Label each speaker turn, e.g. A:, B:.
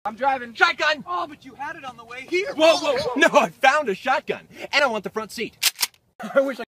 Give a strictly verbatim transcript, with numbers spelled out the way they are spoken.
A: I'm driving.
B: Shotgun!
A: Oh, but you had it on the way here.
B: Whoa, whoa, whoa. No, I found a shotgun. And I want the front seat.
A: I wish I